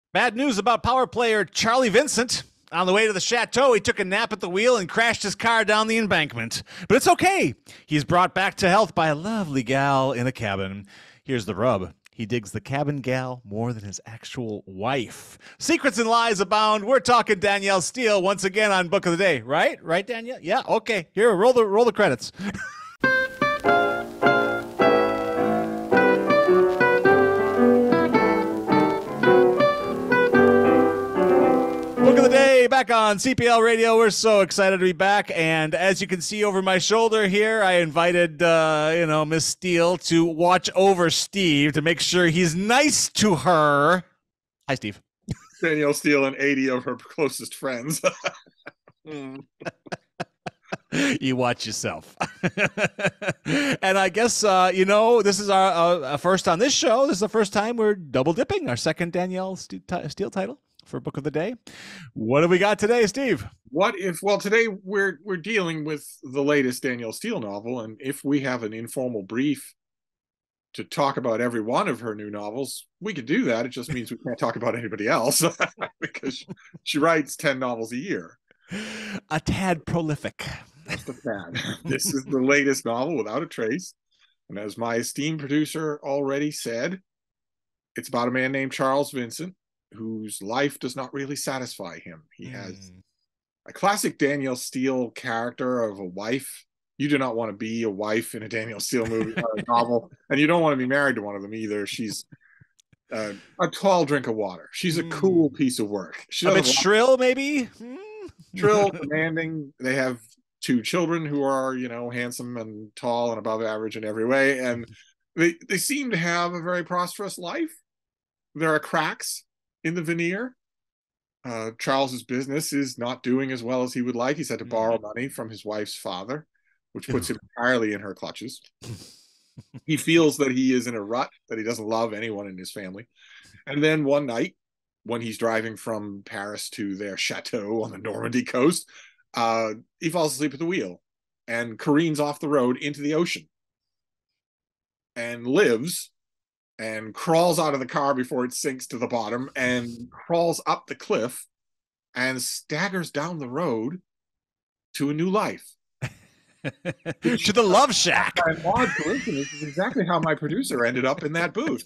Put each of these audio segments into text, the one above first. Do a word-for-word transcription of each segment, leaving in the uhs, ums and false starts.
Bad news about power player Charlie Vincent. On the way to the chateau, he took a nap at the wheel and crashed his car down the embankment. But it's okay. He's brought back to health by a lovely gal in a cabin. Here's the rub. He digs the cabin gal more than his actual wife. Secrets and lies abound. We're talking Danielle Steel once again on Book of the Day, right? Right, Danielle? Yeah, okay. Here, roll the roll the credits. Book of the Day back on C P L Radio. We're so excited to be back, and as you can see over my shoulder here, I invited uh, you know Miss Steele to watch over Steve to make sure he's nice to her. Hi, Steve. Danielle Steel and eighty of her closest friends. mm. You watch yourself. And I guess, uh, you know, this is our uh, first on this show. This is the first time we're double dipping our second Danielle Steel title for Book of the Day. What do we got today, Steve? What if, well, today we're we're dealing with the latest Danielle Steel novel, and if we have an informal brief to talk about every one of her new novels, we could do that. It just means we can't talk about anybody else because she writes ten novels a year. A tad prolific. Just a tad. This is the latest novel, Without a Trace. And as my esteemed producer already said, it's about a man named Charles Vincent, whose life does not really satisfy him. He mm. has a classic Danielle Steel character of a wife. You do not want to be a wife in a Danielle Steel movie or a novel, and you don't want to be married to one of them either. She's uh, a tall drink of water. She's a mm. cool piece of work. She a bit shrill, maybe? Shrill, demanding. They have two children who are, you know, handsome and tall and above average in every way, and they, they seem to have a very prosperous life. There are cracks in the veneer. Uh, Charles's business is not doing as well as he would like. He's had to borrow money from his wife's father, which puts him entirely in her clutches. He feels that he is in a rut, that he doesn't love anyone in his family. And then one night, when he's driving from Paris to their chateau on the Normandy coast, uh, he falls asleep at the wheel and careens off the road into the ocean and lives and crawls out of the car before it sinks to the bottom and crawls up the cliff and staggers down the road to a new life. To the love shack. An odd coincidence is exactly how my producer ended up in that booth.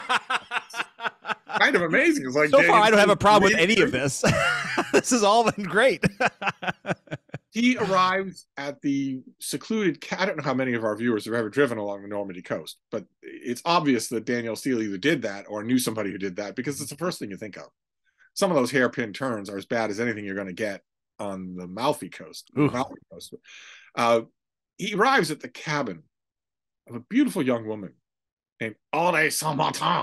Kind of amazing. It's like so far, I don't have a problem with any of this. This has all been great. He arrives at the secluded. I don't know how many of our viewers have ever driven along the Normandy coast, but it's obvious that Danielle Steel either did that or knew somebody who did that, because it's the first thing you think of. Some of those hairpin turns are as bad as anything you're going to get on the Malfi coast. Malfi coast. Uh, he arrives at the cabin of a beautiful young woman named Audrey Saint-Martin.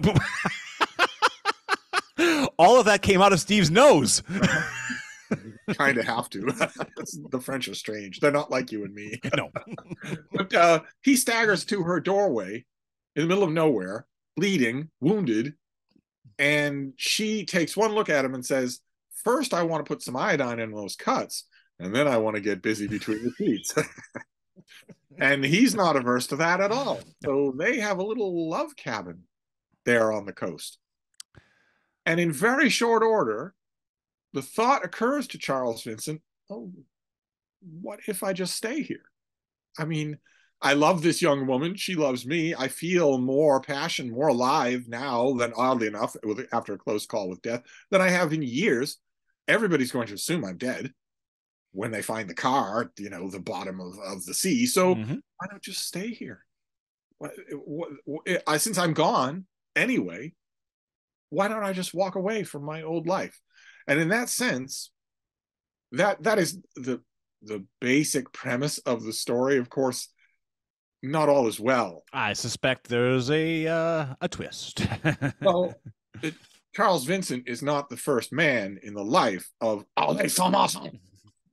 All of that came out of Steve's nose. Kind of have to. The French are strange. They're not like you and me. No. But uh, he staggers to her doorway in the middle of nowhere, bleeding, wounded, and she takes one look at him and says, "First, I want to put some iodine in those cuts, and then I want to get busy between the sheets." And he's not averse to that at all. So they have a little love cabin there on the coast. And in very short order, the thought occurs to Charles Vincent, oh, what if I just stay here? I mean, I love this young woman. She loves me. I feel more passion, more alive now than, oddly enough, with, after a close call with death, than I have in years. Everybody's going to assume I'm dead when they find the car at, you know, the bottom of, of the sea. So mm-hmm. why not just stay here? What, what, what, I, since I'm gone anyway, why don't I just walk away from my old life? And in that sense, that that is the the basic premise of the story. Of course, not all is well. I suspect there's a uh, a twist. Well, it, Charles Vincent is not the first man in the life of Audrey Saint-Martin.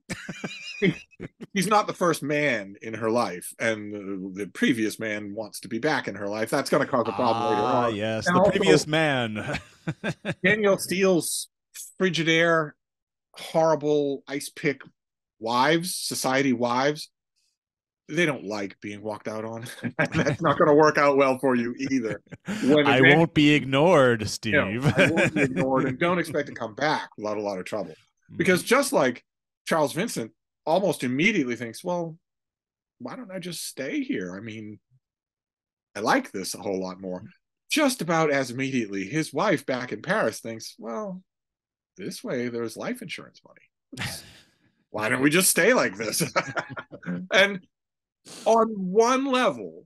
He's not the first man in her life, and the, the previous man wants to be back in her life. That's going to cause a problem ah, later on. Yes, and the also, previous man. Danielle Steele's Frigidaire, horrible ice pick wives, society wives, they don't like being walked out on. That's not going to work out well for you either. When I won't be ignored, Steve. You know, I won't be ignored, and don't expect to come back without a lot of trouble. Because just like Charles Vincent almost immediately thinks, well, why don't I just stay here? I mean, I like this a whole lot more. Just about as immediately, his wife back in Paris thinks, well, this way there's life insurance money. Why don't we just stay like this? And on one level,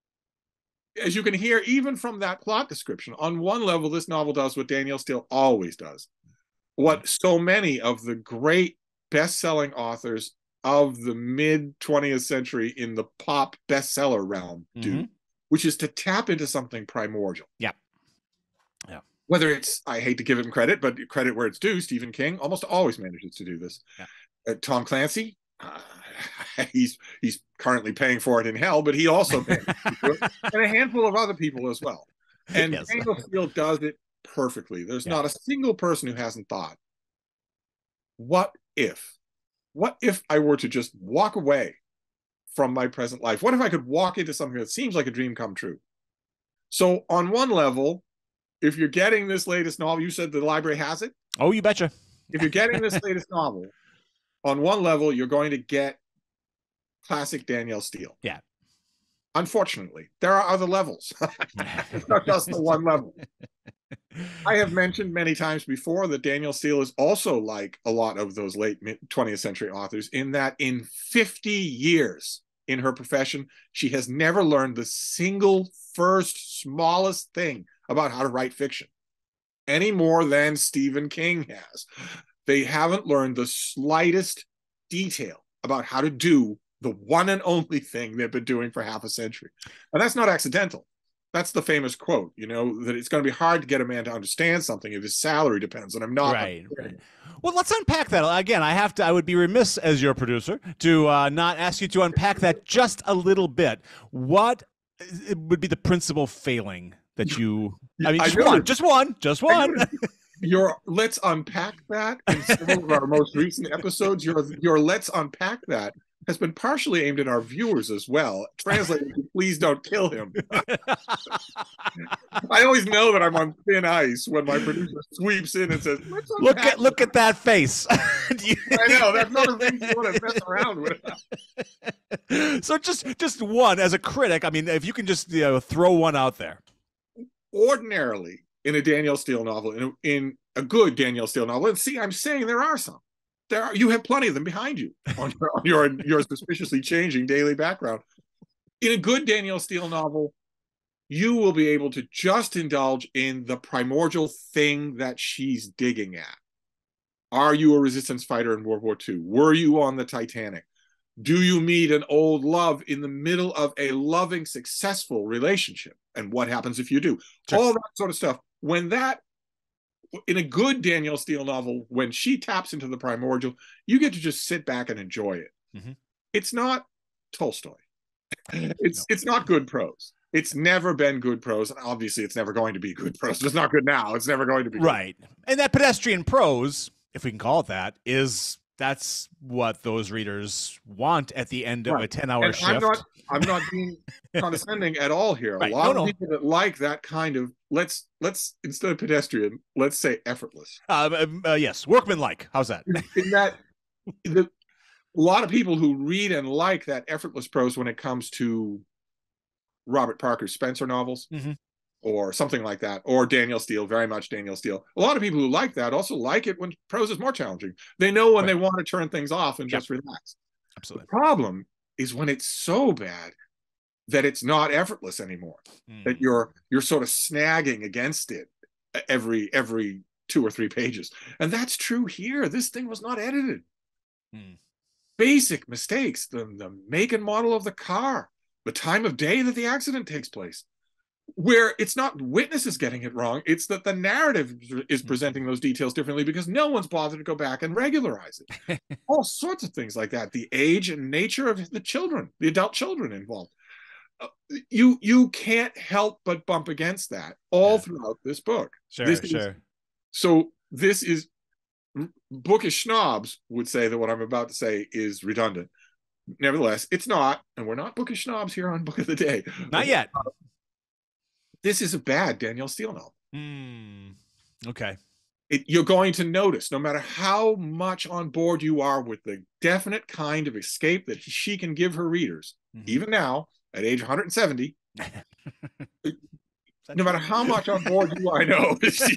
as you can hear, even from that plot description, on one level, this novel does what Danielle Steele always does. What so many of the great best-selling authors of the mid-twentieth century in the pop bestseller realm do, mm-hmm. which is to tap into something primordial. Yeah. Yeah. Whether it's, I hate to give him credit, but credit where it's due, Stephen King almost always manages to do this. Yeah. Uh, Tom Clancy, uh, he's he's currently paying for it in hell, but he also manages to do it. And a handful of other people as well. And yes. Danielle Steele does it perfectly. There's yeah. not a single person who hasn't thought, what if? What if I were to just walk away from my present life? What if I could walk into something that seems like a dream come true? So on one level, if you're getting this latest novel, you said the library has it? Oh, you betcha. If you're getting this latest novel, on one level, you're going to get classic Danielle Steele. Yeah. Unfortunately, there are other levels. It's not just the one level. I have mentioned many times before that Danielle Steele is also like a lot of those late twentieth century authors in that in fifty years in her profession, she has never learned the single first smallest thing about how to write fiction any more than Stephen King has. They haven't learned the slightest detail about how to do the one and only thing they've been doing for half a century. And that's not accidental. That's the famous quote, you know, that it's going to be hard to get a man to understand something if his salary depends on him not. Right, right. Well, let's unpack that. Again, I have to, I would be remiss as your producer to uh, not ask you to unpack that just a little bit. What would be the principal failing that you, I mean, just I one, just one, just one. Your let's unpack that in some of our most recent episodes. Your your let's unpack that has been partially aimed at our viewers as well. Translated to please don't kill him. I always know that I'm on thin ice when my producer sweeps in and says, let's look at that. Look at that face. you... I know, that's not a thing you want to mess around with. So just just one as a critic, I mean, if you can just you know, throw one out there. Ordinarily, in a Danielle Steele novel, in a, in a good Danielle Steele novel, and see, I'm saying there are some. There are, you have plenty of them behind you on your, on your, your suspiciously changing daily background. In a good Danielle Steele novel, you will be able to just indulge in the primordial thing that she's digging at. Are you a resistance fighter in World War Two? Were you on the Titanic? Do you meet an old love in the middle of a loving, successful relationship? And what happens if you do? Sure. All that sort of stuff. When that, in a good Danielle Steele novel, when she taps into the primordial, you get to just sit back and enjoy it. Mm-hmm. It's not Tolstoy. It's no. It's not good prose. It's never been good prose, and obviously it's never going to be good prose. It's not good now. It's never going to be good. Right. And that pedestrian prose, if we can call it that, is that's what those readers want at the end of right. a ten-hour shift. I'm not, I'm not being condescending at all here. Right. A lot no, of no. people that like that kind of, let's, let's instead of pedestrian, let's say effortless. Uh, uh, yes, workmanlike. How's that? In that, the, a lot of people who read and like that effortless prose when it comes to Robert Parker Spencer novels, mm-hmm. or something like that, or Danielle Steele, very much Danielle Steele. A lot of people who like that also like it when prose is more challenging. They know when right. they want to turn things off and yep. just relax. Absolutely. The problem is when it's so bad that it's not effortless anymore, mm. that you're you're sort of snagging against it every every two or three pages. And that's true here. This thing was not edited. Mm. Basic mistakes, the, the make and model of the car, the time of day that the accident takes place, where it's not witnesses getting it wrong, it's that the narrative is presenting those details differently because no one's bothered to go back and regularize it. All sorts of things like that. The age and nature of the children, the adult children involved. Uh, you you can't help but bump against that all yeah. throughout this book. Sure, this sure. Is, so this is, bookish snobs would say that what I'm about to say is redundant. nevertheless, it's not, and we're not bookish snobs here on Book of the Day. Not yet. This is a bad Danielle Steele novel. Mm, okay. It, you're going to notice, no matter how much on board you are with the definite kind of escape that she can give her readers, mm-hmm. even now at age one hundred seventy, no matter how much on board you are, I know,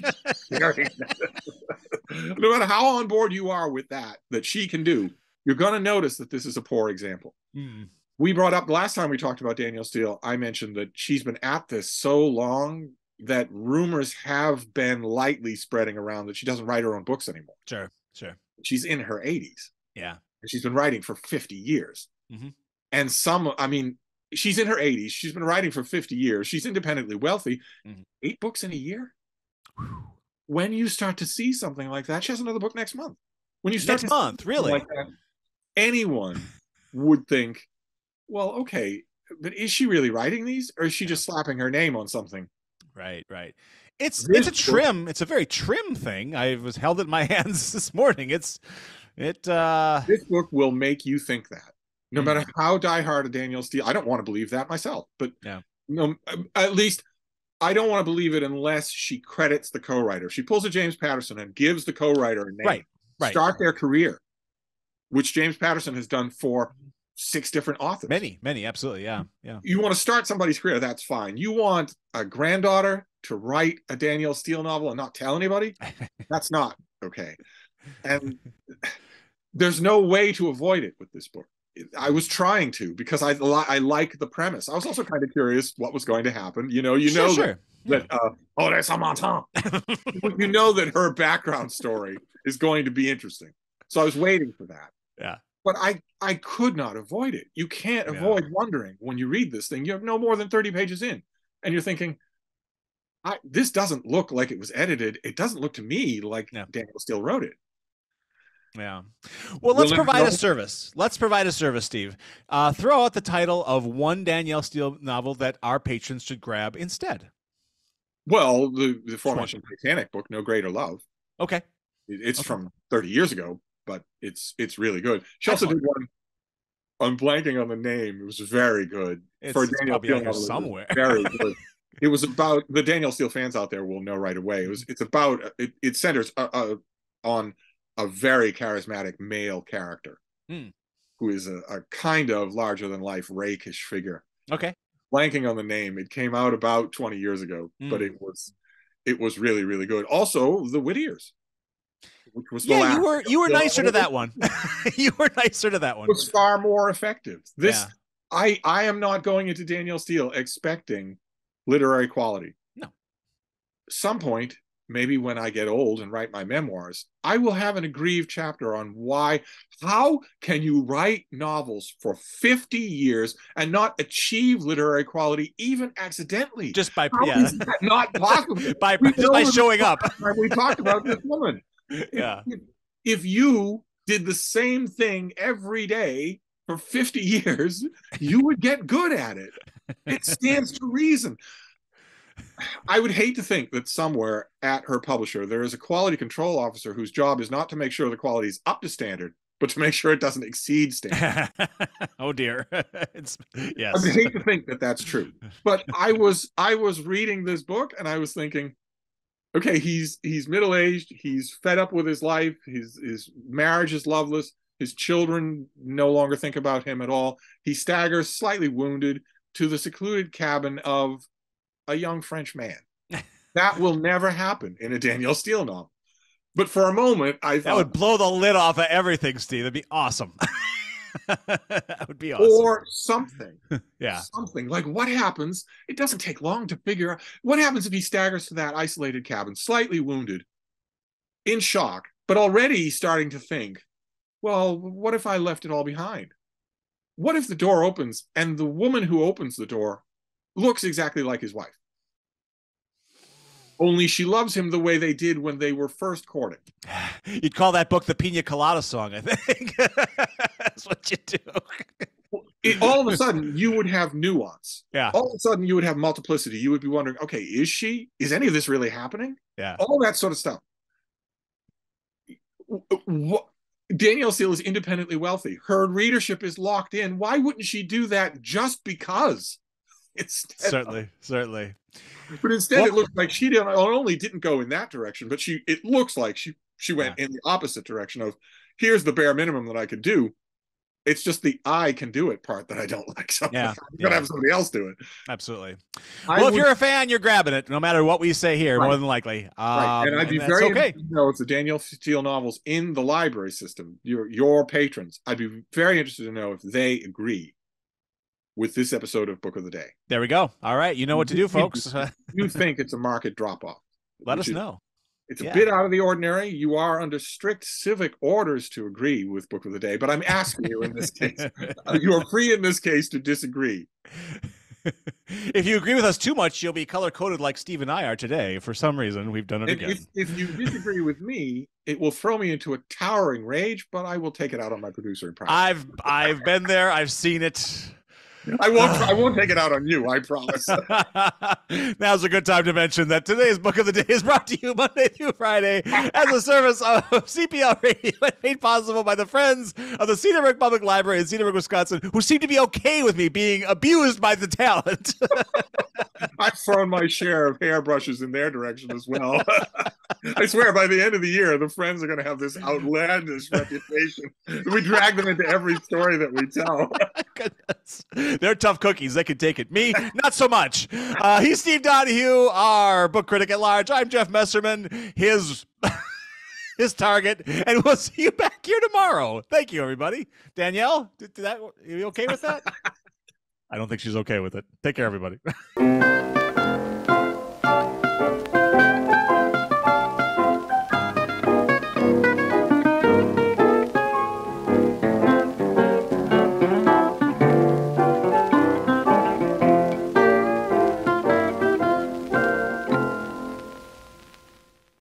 no matter how on board you are with that, that she can do, you're going to notice that this is a poor example. Mm. We brought up, the last time we talked about Danielle Steele, I mentioned that she's been at this so long that rumors have been lightly spreading around that she doesn't write her own books anymore. Sure, sure. She's in her eighties. Yeah. And she's been writing for fifty years. Mm-hmm. And some, I mean, she's in her eighties. She's been writing for fifty years. She's independently wealthy. Mm-hmm. Eight books in a year? Whew. When you start to see something like that, she has another book next month. When you start next month, really? Like that, anyone would think, well, okay, but is she really writing these, or is she just slapping her name on something? Right, right. It's this it's a trim. Book, it's a very trim thing. I was held it in my hands this morning. It's it. uh This book will make you think that, no mm. matter how diehard a Danielle Steele. I don't want to believe that myself, but yeah. no, at least I don't want to believe it unless she credits the co-writer. She pulls a James Patterson and gives the co-writer a name. Right, right. Start their career, which James Patterson has done for six different authors. Many, many, absolutely, yeah, yeah. You want to start somebody's career, that's fine. You want a granddaughter to write a Danielle Steele novel and not tell anybody? That's not okay. And there's no way to avoid it with this book. I was trying to, because I I like the premise. I was also kind of curious what was going to happen. You know, you sure, know sure. that, that uh, oh, there's a montant. You know that her background story is going to be interesting. So I was waiting for that. Yeah. But I, I could not avoid it. You can't avoid yeah. wondering when you read this thing. You have no more than thirty pages in, and you're thinking, I, this doesn't look like it was edited. It doesn't look to me like yeah. Danielle Steele wrote it. Yeah. Well, let's provide a service. Let's provide a service, Steve. Uh, throw out the title of one Danielle Steele novel that our patrons should grab instead. Well, the, the aforementioned Titanic book, No Greater Love. Okay. It, it's okay. from thirty years ago, but it's it's really good. She Excellent. also did one. I'm blanking on the name. It was very good. It's, For it's Danielle Steele novel, somewhere. Very good. It was about, the Danielle Steele fans out there will know right away. It was. It's about. It, it centers uh, uh, on a very charismatic male character hmm. who is a, a kind of larger than life rakish figure. Okay. Blanking on the name. It came out about twenty years ago, hmm. but it was it was really, really good. Also, The Whittiers. Which was the yeah, last you were you were nicer to that one. You were nicer to that one. It was far more effective. This yeah. I I am not going into Danielle Steele expecting literary quality. No. Some point, maybe when I get old and write my memoirs, I will have an aggrieved chapter on why, how can you write novels for fifty years and not achieve literary quality even accidentally? Just by, how yeah. is that not possible? by, just by showing up. We talked about this woman. Yeah. If, if you did the same thing every day for fifty years, you would get good at it. It stands to reason. I would hate to think that somewhere at her publisher there is a quality control officer whose job is not to make sure the quality is up to standard, but to make sure it doesn't exceed standard. Oh dear. It's, yes. I would hate to think that that's true. But I was I was reading this book and I was thinking, okay, he's he's middle-aged, he's fed up with his life, his his marriage is loveless, his children no longer think about him at all. He staggers, slightly wounded, to the secluded cabin of a young French man. That will never happen in a Danielle Steele novel. But for a moment, I thought... That would blow the lid off of everything, Steve. That'd be awesome. That would be awesome. Or something. Yeah. Something. Like, what happens? It doesn't take long to figure out. What happens if he staggers to that isolated cabin, slightly wounded, in shock, but already starting to think, well, what if I left it all behind? What if the door opens and the woman who opens the door looks exactly like his wife? Only she loves him the way they did when they were first courting. You'd call that book the Pina Colada song, I think. That's what you do. It, all of a sudden, you would have nuance. Yeah. All of a sudden, you would have multiplicity. You would be wondering, okay, is she? Is any of this really happening? Yeah. All that sort of stuff. What, Danielle Steele is independently wealthy. Her readership is locked in. Why wouldn't she do that just because? It's certainly, certainly. But instead, well, it looks like she didn't, not only didn't go in that direction, but she it looks like she she went yeah. in the opposite direction of, here's the bare minimum that I could do. It's just the I can do it part that I don't like. So yeah, I'm yeah. gonna have somebody else do it. Absolutely. I well, would, if you're a fan, you're grabbing it, no matter what we say here, right. more than likely. Um, right. And I'd be and very okay. interested to know if the Danielle Steele novels in the library system, your your patrons, I'd be very interested to know if they agree with this episode of Book of the Day. There we go. All right, you know what to do, folks. You think it's a market drop-off? Let us is, know. It's a yeah. bit out of the ordinary. You are under strict civic orders to agree with Book of the Day, but I'm asking you in this case. You are free in this case to disagree. If you agree with us too much, you'll be color-coded like Steve and I are today. For some reason, we've done it if, again. If, if you disagree with me, it will throw me into a towering rage, but I will take it out on my producer in private. I've I've been there. I've seen it. I won't. I won't take it out on you. I promise. Now's a good time to mention that today's Book of the Day is brought to you Monday through Friday as a service of C P L Radio and made possible by the friends of the Cedar Brook Public Library in Cedar Brook, Wisconsin, who seem to be okay with me being abused by the talent. I've thrown my share of hairbrushes in their direction as well. I swear, by the end of the year, the friends are going to have this outlandish reputation. We drag them into every story that we tell. Goodness. They're tough cookies. They can take it. Me, not so much. Uh, he's Steve Donahue, our book critic at large. I'm Jeff Messerman, his his target, and we'll see you back here tomorrow. Thank you, everybody. Danielle, did, did that, are you okay with that? I don't think she's okay with it. Take care, everybody.